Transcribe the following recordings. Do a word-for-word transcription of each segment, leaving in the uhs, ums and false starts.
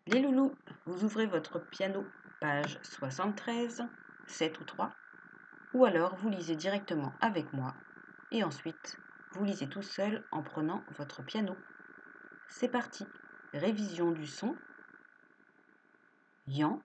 Les loulous, vous ouvrez votre piano, page soixante-treize, sept ou trois, ou alors vous lisez directement avec moi, et ensuite vous lisez tout seul en prenant votre piano. C'est parti, révision du son. Yan,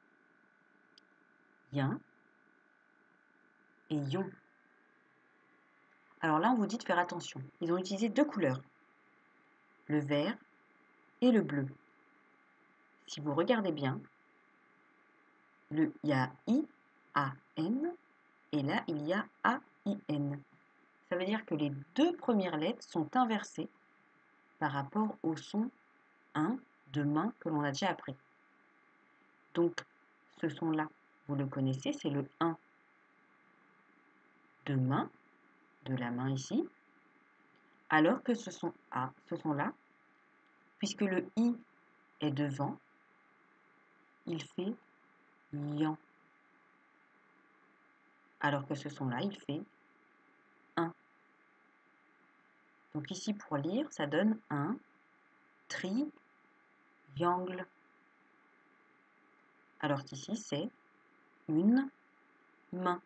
yin et yon. Alors là, on vous dit de faire attention. Ils ont utilisé deux couleurs, le vert et le bleu. Si vous regardez bien, le, il y a I, A, N, et là, il y a A, I, N. Ça veut dire que les deux premières lettres sont inversées par rapport au son un de main que l'on a déjà appris. Donc, ce son-là, vous le connaissez, c'est le un de main, de la main ici, alors que ce son A, ce son-là, puisque le I est devant, il fait yan. Alors que ce son-là, il fait un. Donc ici, pour lire, ça donne un triangle. Alors qu'ici, c'est une main.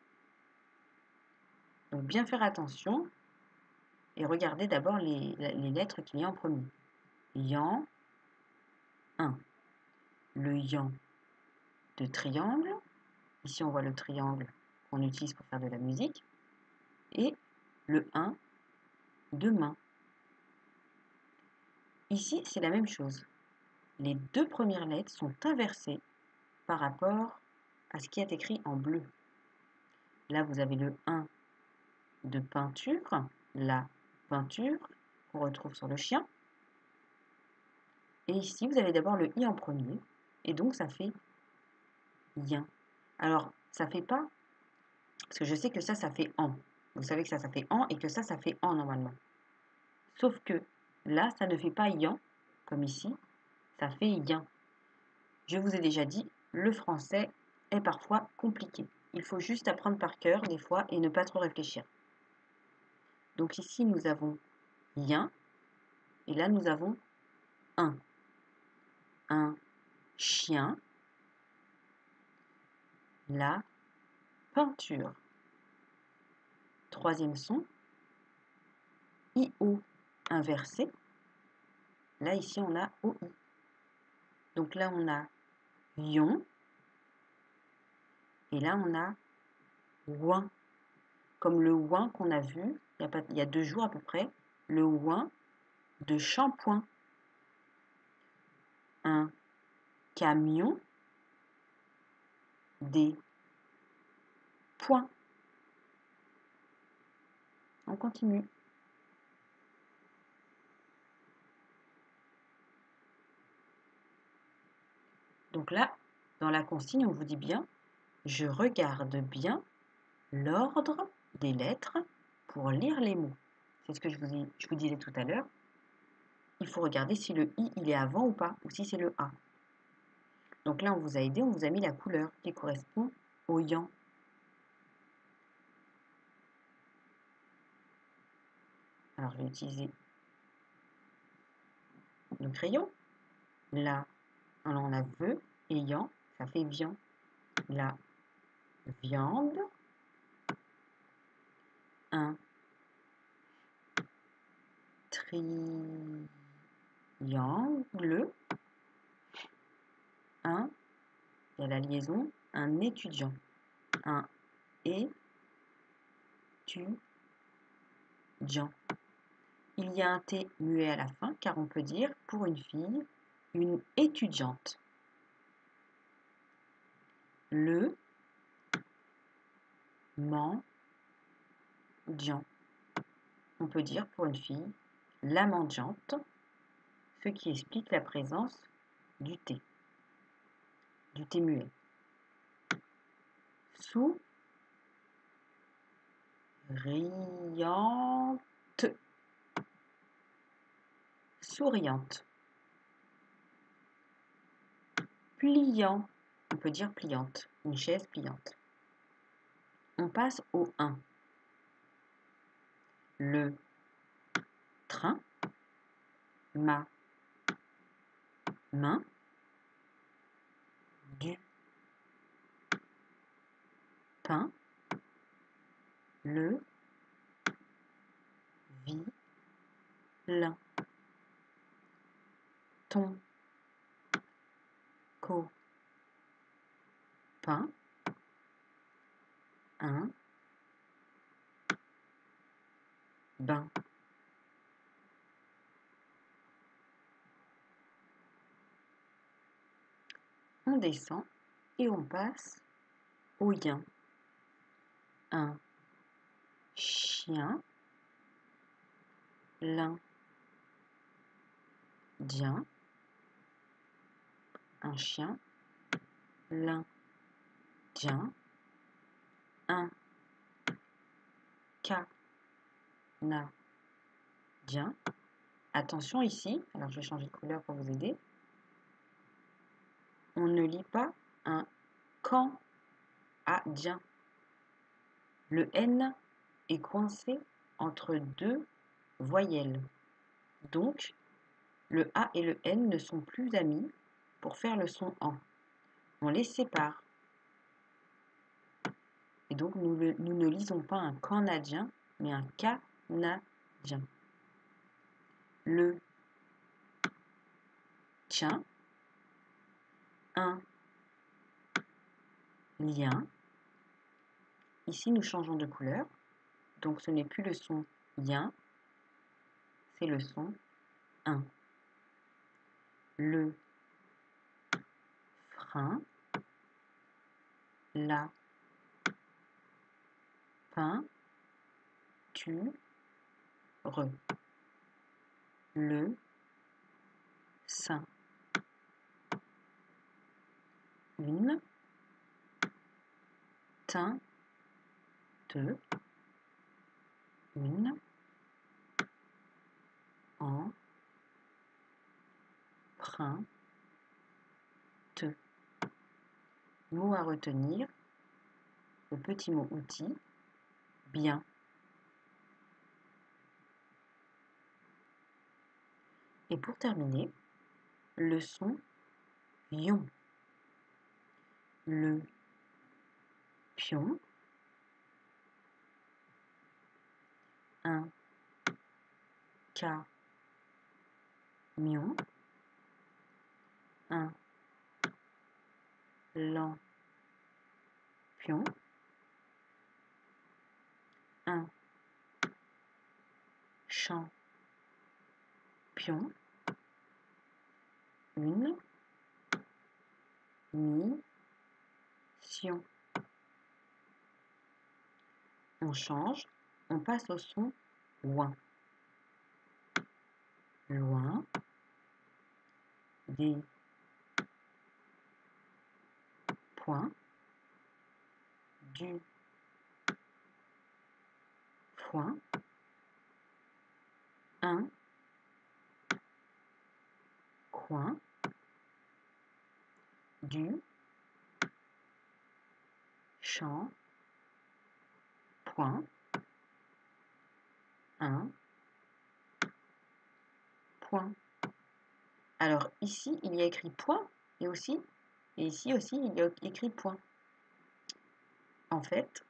Donc bien faire attention et regardez d'abord les, les lettres qu'il y a en premier. Yan, un. Le yan de triangle. Ici, on voit le triangle qu'on utilise pour faire de la musique. Et le un de main. Ici, c'est la même chose. Les deux premières lettres sont inversées par rapport à ce qui est écrit en bleu. Là, vous avez le un de peinture, la peinture, qu'on retrouve sur le chien. Et ici, vous avez d'abord le i en premier, et donc ça fait yin. Alors, ça fait pas, parce que je sais que ça, ça fait en. Vous savez que ça, ça fait en, et que ça, ça fait en normalement. Sauf que là, ça ne fait pas yan, comme ici, ça fait yin. Je vous ai déjà dit, le français est parfois compliqué. Il faut juste apprendre par cœur des fois et ne pas trop réfléchir. Donc ici, nous avons yin, et là, nous avons un. Un chien, la peinture. Troisième son, I O inversé. Là, ici, on a O I. Donc là, on a yon. Et là, on a ouin. Comme le ouin qu'on a vu il y a, pas, il y a deux jours à peu près. Le ouin de shampoing. Un camion. Des points. On continue. Donc là, dans la consigne, on vous dit bien, je regarde bien l'ordre des lettres pour lire les mots. C'est ce que je vous, ai, je vous disais tout à l'heure. Il faut regarder si le i il est avant ou pas, ou si c'est le a. Donc là, on vous a aidé, on vous a mis la couleur qui correspond au yan. Alors, je vais utiliser le crayon. Là, alors on a ve et yan, ça fait viand. La viande. Un triangle. Un, il y a la liaison, un étudiant. Un étudiant. Il y a un T muet à la fin, car on peut dire pour une fille, une étudiante. Le mendiant. On peut dire pour une fille, la mendiante, ce qui explique la présence du T, du T muet. Souriante. Souriante. Pliant. On peut dire pliante. Une chaise pliante. On passe au un. Le train. Ma main. du pain, le vilain, ton copain, un bain. On descend et on passe au yin. Un chien, l'Indien, un chien, l'Indien, un Canadien. Attention ici, alors je vais changer de couleur pour vous aider. On ne lit pas un Canadien. Le N est coincé entre deux voyelles. Donc, le A et le N ne sont plus amis pour faire le son en. On les sépare. Et donc, nous, le, nous ne lisons pas un canadien, mais un canadien. Le tien, un lien. Ici, nous changeons de couleur. Donc, ce n'est plus le son yin, c'est le son un. Le frein, la peinture, le sein, une teinte, une empreinte. Mot à retenir, le petit mot outil, bien. Et pour terminer, le son ion. Le pion, un camion, un lampion, un champion, une mission. On change, on passe au son loin. Loin, des points, du foin, un coin, du champ, point, un point. Alors ici, il y a écrit point et aussi, et ici aussi, il y a écrit point. En fait,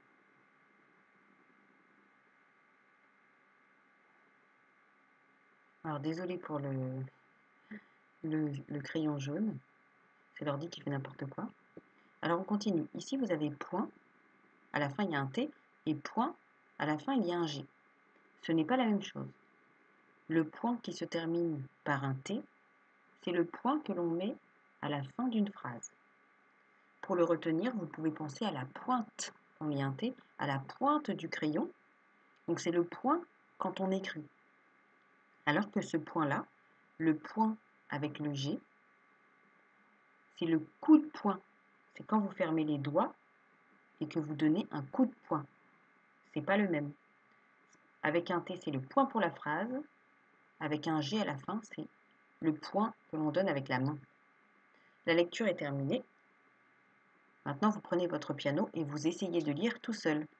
alors désolé pour le, le, le crayon jaune, c'est l'ordi qui fait n'importe quoi. Alors on continue. Ici, vous avez point, à la fin il y a un T, et point, à la fin il y a un G. Ce n'est pas la même chose. Le point qui se termine par un T, c'est le point que l'on met à la fin d'une phrase. Pour le retenir, vous pouvez penser à la pointe, quand il y a un T, à la pointe du crayon. Donc c'est le point quand on écrit. Alors que ce point-là, le point avec le G, c'est le coup de poing. C'est quand vous fermez les doigts et que vous donnez un coup de poing. C'est pas le même. Avec un T, c'est le point pour la phrase. Avec un G à la fin, c'est le point que l'on donne avec la main. La lecture est terminée. Maintenant, vous prenez votre piano et vous essayez de lire tout seul.